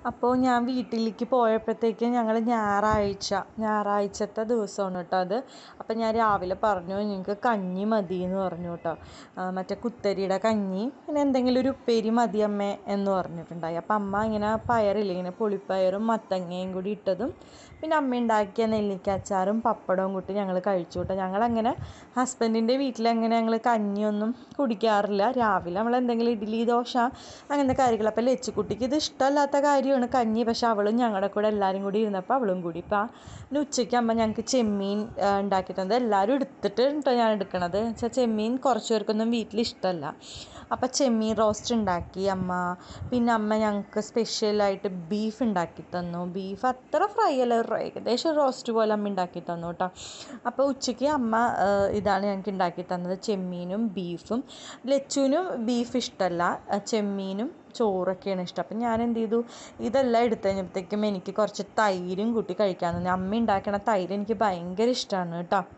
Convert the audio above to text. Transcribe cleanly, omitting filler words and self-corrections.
അപ്പോൾ ഞാൻ വീട്ടിലേക്ക് പോയപ്പോഴത്തേക്കും ഞങ്ങൾ ഞായറാഴ്ചത്തെ ദിവസമാണ് കേട്ടോ അത്. അപ്പം ഞാൻ രാവിലെ പറഞ്ഞു നിങ്ങൾക്ക് കഞ്ഞി മതി എന്ന് പറഞ്ഞു കേട്ടോ. മറ്റേ കുത്തരിയുടെ കഞ്ഞി പിന്നെ എന്തെങ്കിലും ഒരു ഉപ്പേരി മതി അമ്മേ എന്ന് പറഞ്ഞിട്ടുണ്ടായി. അപ്പം അമ്മ ഇങ്ങനെ പയറില്ലേ, ഇങ്ങനെ പുളിപ്പയറും മത്തങ്ങയും കൂടി ഇട്ടതും പിന്നെ അമ്മ ഉണ്ടാക്കിയ നെല്ലിക്കച്ചാറും പപ്പടവും കൂട്ടി ഞങ്ങൾ കഴിച്ചു കേട്ടോ. ഞങ്ങളങ്ങനെ ഹസ്ബൻഡിൻ്റെ വീട്ടിലങ്ങനെ ഞങ്ങൾ കഞ്ഞിയൊന്നും കുടിക്കാറില്ല. രാവിലെ നമ്മൾ എന്തെങ്കിലും ഇഡ്ഡലി ദോശ അങ്ങനത്തെ കാര്യങ്ങൾ. അപ്പം ലച്ചുക്കുട്ടിക്ക് ഇത് ഇഷ്ടമല്ലാത്ത കാര്യമാണ് കഞ്ഞി. പക്ഷെ അവളും ഞങ്ങളുടെ കൂടെ എല്ലാവരും കൂടി ഇരുന്നപ്പോൾ അവളും കൂടി. ഇപ്പം ഉച്ചയ്ക്ക് അമ്മ ഞങ്ങൾക്ക് ചെമ്മീൻ ഉണ്ടാക്കി തന്നത്. എല്ലാവരും എടുത്തിട്ട് ഞാൻ എടുക്കണത് വെച്ചാൽ ചെമ്മീൻ കുറച്ച് പേർക്കൊന്നും വീട്ടിൽ ഇഷ്ടമല്ല. അപ്പം ചെമ്മീൻ റോസ്റ്റ് ഉണ്ടാക്കി അമ്മ. പിന്നെ അമ്മ ഞങ്ങൾക്ക് സ്പെഷ്യലായിട്ട് ബീഫ് ഉണ്ടാക്കി തന്നു. ബീഫ് അത്ര ഫ്രൈ അല്ല, ഏകദേശം റോസ്റ്റ് പോലെ അമ്മ ഉണ്ടാക്കി തന്നു കേട്ടോ. അപ്പോൾ ഉച്ചയ്ക്ക് അമ്മ ഇതാണ് ഞങ്ങൾക്ക് ഉണ്ടാക്കി തന്നത്, ചെമ്മീനും ബീഫും. ലച്ചുവിനും ബീഫ് ഇഷ്ടമല്ല, ചെമ്മീനും ചോറൊക്കെയാണ് ഇഷ്ടം. അപ്പം ഞാൻ എന്ത് ചെയ്തു, ഇതെല്ലാം എടുത്തു കഴിഞ്ഞപ്പോഴത്തേക്കും എനിക്ക് കുറച്ച് തൈരും കൂട്ടി കഴിക്കാൻ തോന്നി. അമ്മ ഉണ്ടാക്കണ തൈര് എനിക്ക് ഭയങ്കര ഇഷ്ടമാണ് കേട്ടോ.